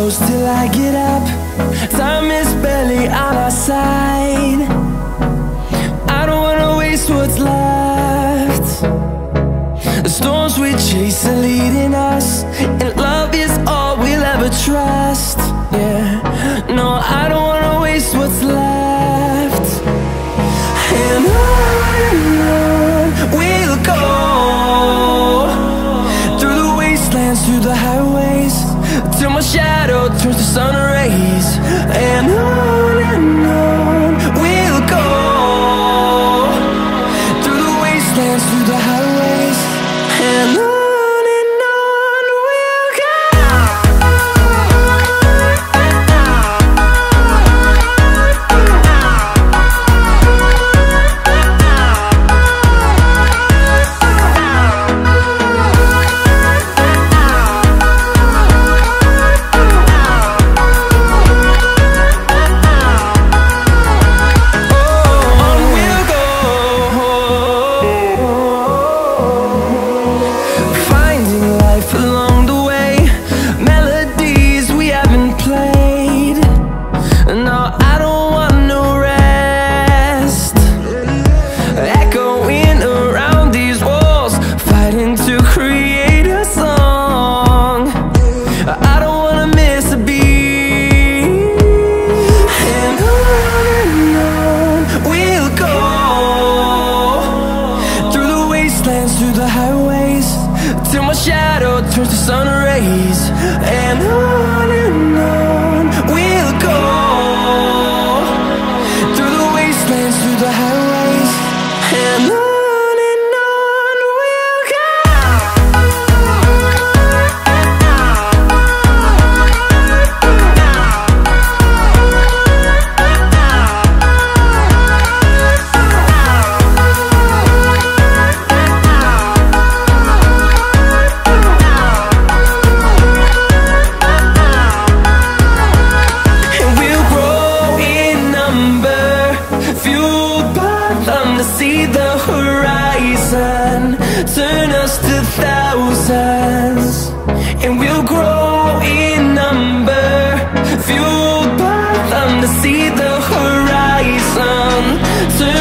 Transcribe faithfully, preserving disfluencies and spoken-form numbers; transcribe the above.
close till I get up. Time is barely on our side. I don't wanna waste what's left. The storms we chase are leading us, and love is all we'll ever trust. Yeah, no, I don't wanna waste what's left. And on and on we'll go, through the wastelands, through the highways, till my shadow turns to sun rays. And on and on we'll go, through the wastelands, through the highways, and on. Through the highways, till my shadow turns to sun rays. And on and on we'll go, through the wastelands, through the highways, and on. See the horizon turn us to thousands, and we'll grow in number, fueled by them to see the horizon turn